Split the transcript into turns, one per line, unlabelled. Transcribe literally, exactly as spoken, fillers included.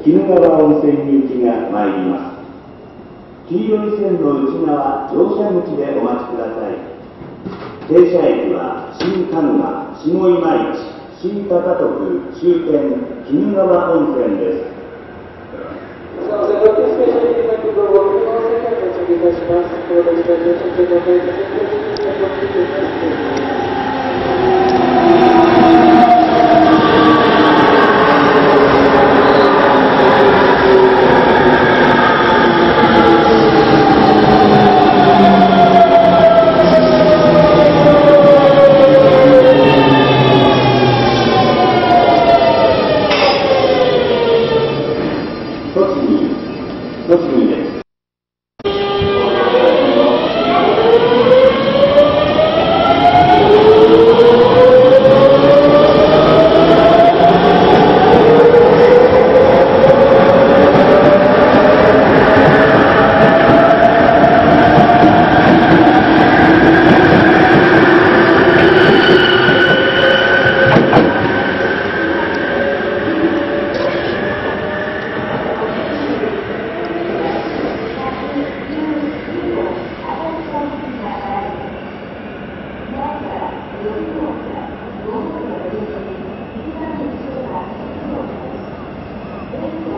鬼怒川温泉に行きが参ります。黄色い線の内側乗車口でお待ちください。停車駅は新鹿沼、下今市、新高徳、終点鬼怒川温泉です。
さあ、それでは停車駅の空港を鬼怒川温泉から到着いたします。この時間乗車中のお客様にご注意ください。
Thank you.